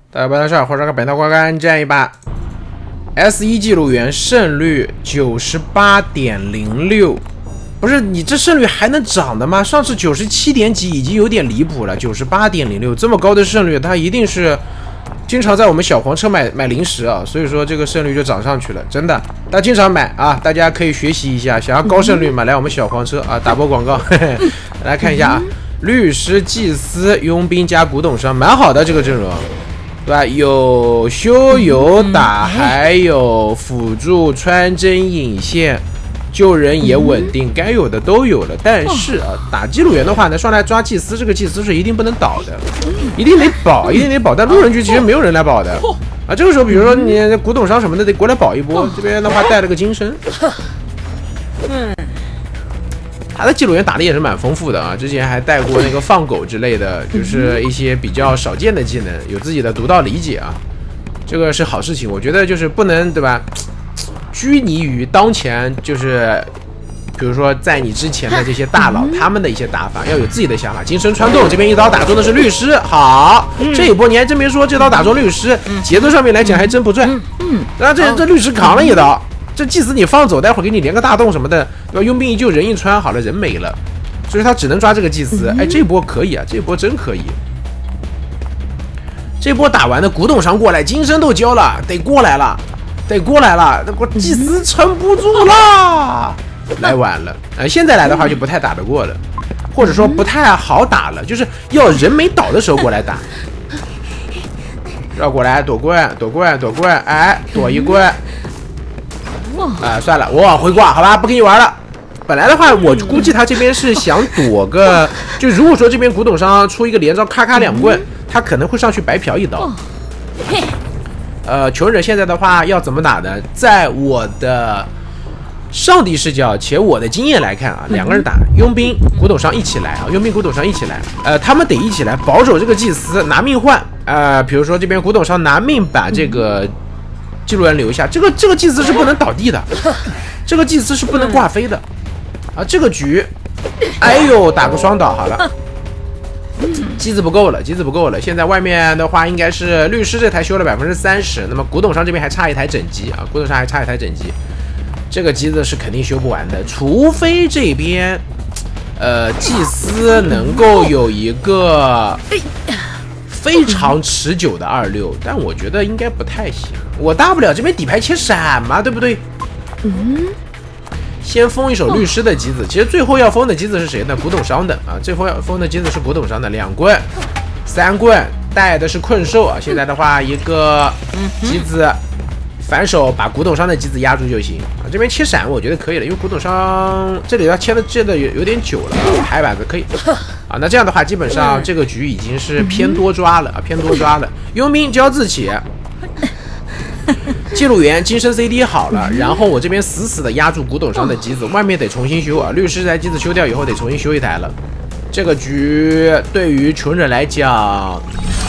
大家不事儿，或者个本道观看战一把 S1 记录员胜率 98.06， 不是你这胜率还能涨的吗？上次97点几已经有点离谱了， 98.06 这么高的胜率，他一定是经常在我们小黄车买零食啊，所以说这个胜率就涨上去了，真的，大家经常买啊，大家可以学习一下，想要高胜率买来我们小黄车啊，打波广告，嘿嘿，来看一下啊，律师、祭司、佣兵加古董商，蛮好的这个阵容。对吧？有修有打，还有辅助穿针引线，救人也稳定，该有的都有了。但是啊，打记录员的话呢，上来抓祭司，这个祭司是一定不能倒的，一定得保，一定得保。但路人局其实没有人来保的啊。这个时候，比如说你古董商什么的得过来保一波。这边的话带了个金身，他的记录员打的也是蛮丰富的啊，之前还带过那个放狗之类的，就是一些比较少见的技能，有自己的独到理解啊，这个是好事情。我觉得就是不能对吧，拘泥于当前，就是比如说在你之前的这些大佬他们的一些打法，要有自己的想法。金身穿洞这边一刀打中的是律师，好，这一波你还真别说，这刀打中律师，节奏上面来讲还真不赚。然后这律师扛了一刀。这祭司你放走，待会儿给你连个大洞什么的，对吧？佣兵一救，人一穿，好了，人没了，所以他只能抓这个祭司。哎，这波可以啊，这波真可以。这波打完的古董商过来，金身都交了，得过来了，得过来了。那祭司撑不住了，来晚了。现在来的话就不太打得过了，或者说不太好打了，就是要人没倒的时候过来打。绕过来，躲棍，躲棍，躲棍，哎，躲一棍。算了，我往回挂，好吧，不跟你玩了。本来的话，我估计他这边是想躲个，就如果说这边古董商出一个连招，咔咔两棍，他可能会上去白嫖一刀。穷人现在的话要怎么打呢？在我的上帝视角且我的经验来看啊，两个人打，佣兵、古董商一起来啊，佣兵、古董商一起来，他们得一起来保守这个祭司，拿命换。比如说这边古董商拿命把这个记录员留下，这个祭司是不能倒地的，这个祭司是不能挂飞的啊！这个局，哎呦，打个双倒好了，机子不够了，机子不够了。现在外面的话应该是律师这台修了30%，那么古董商这边还差一台整机啊，古董商还差一台整机，这个机子是肯定修不完的，除非这边祭司能够有一个非常持久的26，但我觉得应该不太行。我大不了这边底牌切闪嘛，对不对？先封一手律师的机子，其实最后要封的机子是谁呢？古董商的啊，最后要封的机子是古董商的2棍、3棍，带的是困兽啊。现在的话，一个机子反手把古董商的机子压住就行啊。这边切闪我觉得可以了，因为古董商这里要切的有点久了，排板子可以啊。那这样的话，基本上这个局已经是偏多抓了啊，偏多抓了。佣兵交自起。记录员金身 CD 好了，然后我这边死死的压住古董商的机子，外面得重新修啊。律师这台机子修掉以后得重新修一台了。这个局对于穷人来讲，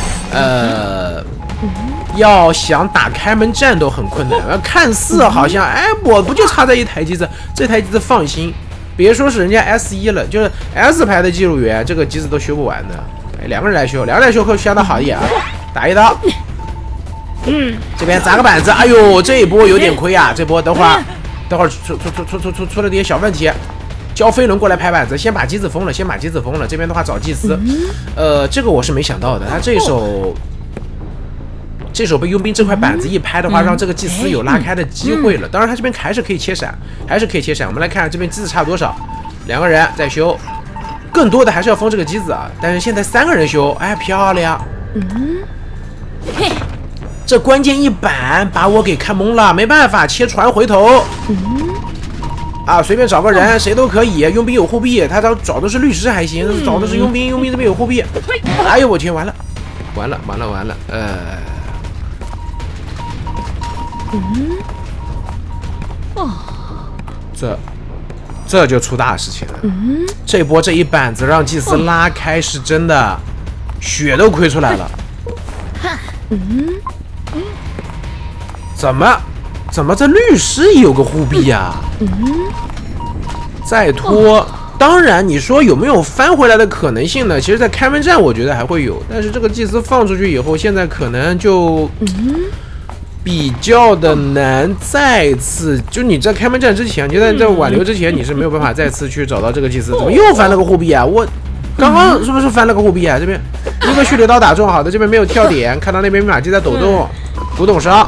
要想打开门战都很困难。看似好像，哎，我不就差这一台机子，这台机子放心，别说是人家 S1 了，就是 S 牌的记录员，这个机子都修不完的。哎，两个人来修，会相当好一点啊，打一刀。这边砸个板子，哎呦，这一波有点亏啊！这波等会儿出了点小问题，交飞轮过来拍板子，先把机子封了，这边的话找祭司，这个我是没想到的，他这手被佣兵这块板子一拍的话，让这个祭司有拉开的机会了。当然他这边还是可以切闪，我们来看这边机子差多少，两个人在修，更多的还是要封这个机子啊。但是现在3个人修，哎，漂亮。这关键一板把我给看懵了，没办法，切船回头。啊，随便找个人，谁都可以。佣兵有护臂，他找的是律师还行，找的是佣兵，佣兵这边有护臂。哎呦我天，完了。这就出大事情了。这波这一板子让祭司拉开，是真的，血都亏出来了。怎么这律师有个护臂呀？再拖当然，你说有没有翻回来的可能性呢？其实，在开门战我觉得还会有，但是这个祭司放出去以后，现在可能就比较的难再次。就你在开门战之前，你在挽留之前，你是没有办法再次去找到这个祭司。怎么又翻了个护臂啊？我刚刚是不是翻了个护臂啊？这边一个蓄流刀打中，好的，这边没有跳点，看到那边密码机在抖动，古董烧，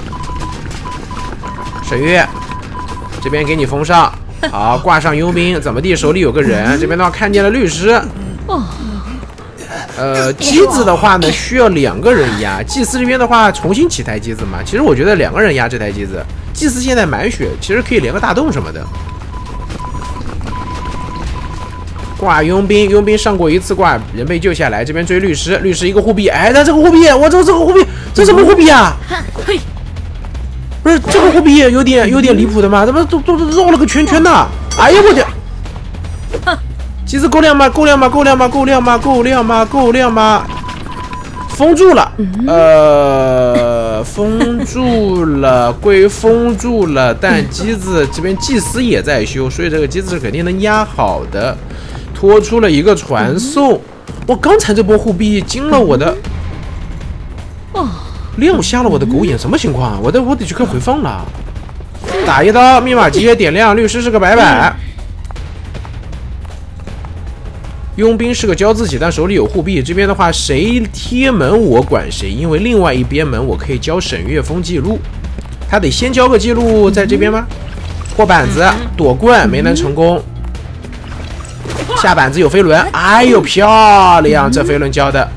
沈月这边给你封上。好，挂上佣兵，怎么地？手里有个人，这边的话看见了律师。机子的话呢，需要2个人压。祭司这边的话，重新起台机子嘛。其实我觉得2个人压这台机子。祭司现在满血，其实可以连个大洞什么的。挂佣兵，佣兵上过一次挂，人被救下来。这边追律师，律师一个护臂，哎，他这个护臂，我这个护臂，这什么护臂啊？不是这个护臂有点离谱的嘛？怎么都绕了个圈圈呢？哎呀我的！机子够亮吗？够亮吗？够亮吗？够亮吗？够亮吗？够亮吗？封住了，封住了，归封住了，但机子这边祭司也在修，所以这个机子是肯定能压好的。拖出了一个传送，我刚才这波护臂惊了我的。亮瞎了我的狗眼，什么情况啊？我得去看回放了。打一刀，密码机也点亮，律师是个白板。佣兵是个交自己，但手里有护臂。这边的话，谁贴门我管谁，因为另外一边门我可以交沈月峰记录。他得先交个记录在这边吗？破板子，躲棍没能成功。下板子有飞轮，哎呦漂亮，这飞轮交的。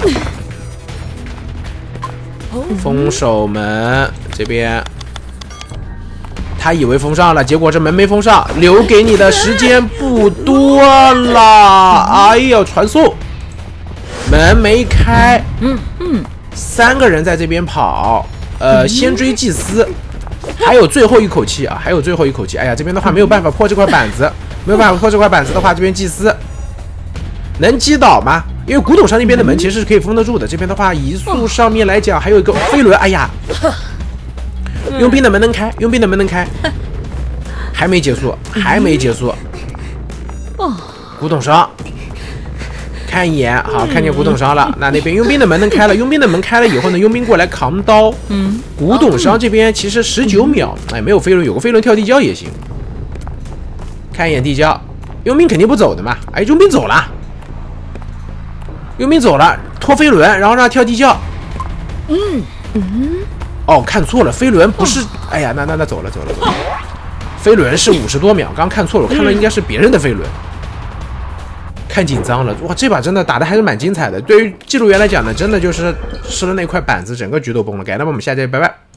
封守门这边，他以为封上了，结果这门没封上，留给你的时间不多了。哎呦，传送，门没开。3个人在这边跑，先追祭司，还有最后一口气啊，还有最后一口气。哎呀，这边的话没有办法破这块板子，没有办法破这块板子的话，这边祭司能击倒吗？因为古董商那边的门其实是可以封得住的。这边的话，移速上面来讲还有一个飞轮。哎呀，佣兵的门能开，佣兵的门能开，还没结束，还没结束。古董商看一眼，好，看见古董商了。那边佣兵的门能开了，佣兵的门开了以后呢，佣兵过来扛刀。古董商这边其实19秒，哎，没有飞轮，有个飞轮跳地窖也行。看一眼地窖，佣兵肯定不走的嘛。哎，佣兵走了。佣兵走了，拖飞轮，然后让他跳地窖。哦，看错了，飞轮不是，哎呀，那走了。飞轮是50多秒，刚看错了，我看到应该是别人的飞轮。看紧张了，哇，这把真的打的还是蛮精彩的。对于记录员来讲呢，真的就是吃了那块板子，整个局都崩了。改，那么我们下期拜拜。